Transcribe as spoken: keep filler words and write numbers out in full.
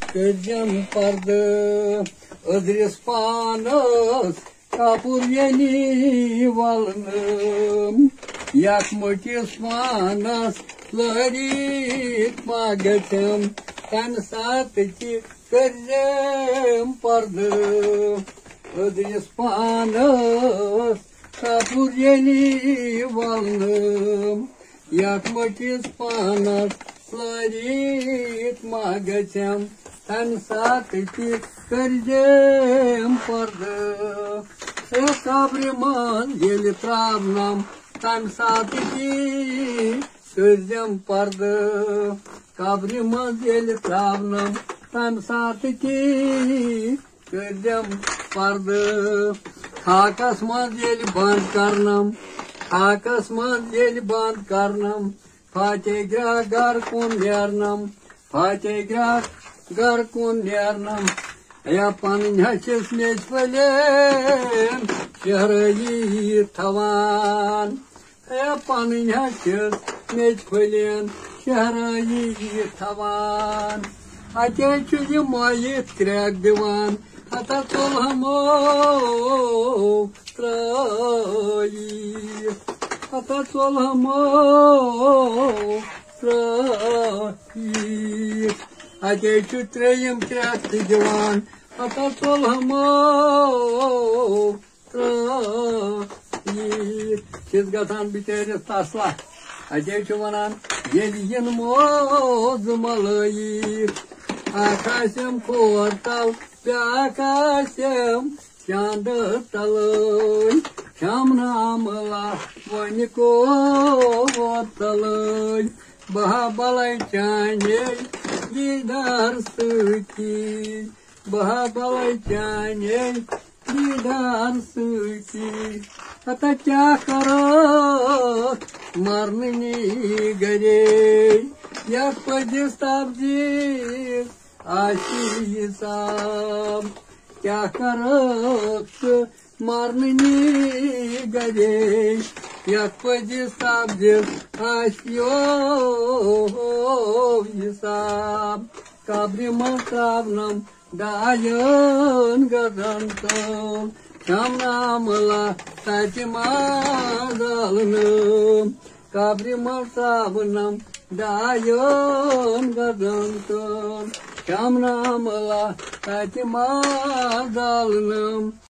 kırcım pardı. Idris panas kapur yeni valnım. Yakmak ispanas larit magatam. Sen satıcı kırcım pardı. Idris panas kapur yeni valnım. Yakmak ispanas larit magatam. Sen satıcı kırcım pardı. Sen sabriman yeli travnam. Sen satıcı kırcım pardı. Kabrimaz yeli travnam. Sen satıcı kırcım pardı. Hakasmaz yeli band karnam. Hakasmaz yeli band karnam. Fategra gar kun yarnam. Fategra gar kun yarnam. Yapanın haçız mecbelen şehreyi tavan. Yapanın haçız mecbelen şehreyi tavan. Ate çözü mayıt krek divan. Ata solhamo trayi. Ata solhamo trayi. Ate çütreyim krek divan. Ata solhamo trayi. Çizgatan biteriz tasla. Ate çuvanan yediğin mozmalıyı. Akasım kortal ve akasım yandı talay. Şam namıla vani kotalay. Baha balay çanyel didar sıki. Baha balay çanyel didar sıki. Ata kya karo marnini gare. Yak padi stabdi aşi sam. Kya karo marnini gare. Yak padi stabdi aşi sam. Kabri masavnam dayan gadantam. Şam namıla saçmaz alınım. Kabri masavnam dayan gadantam. Şam namıla saçmaz alınım.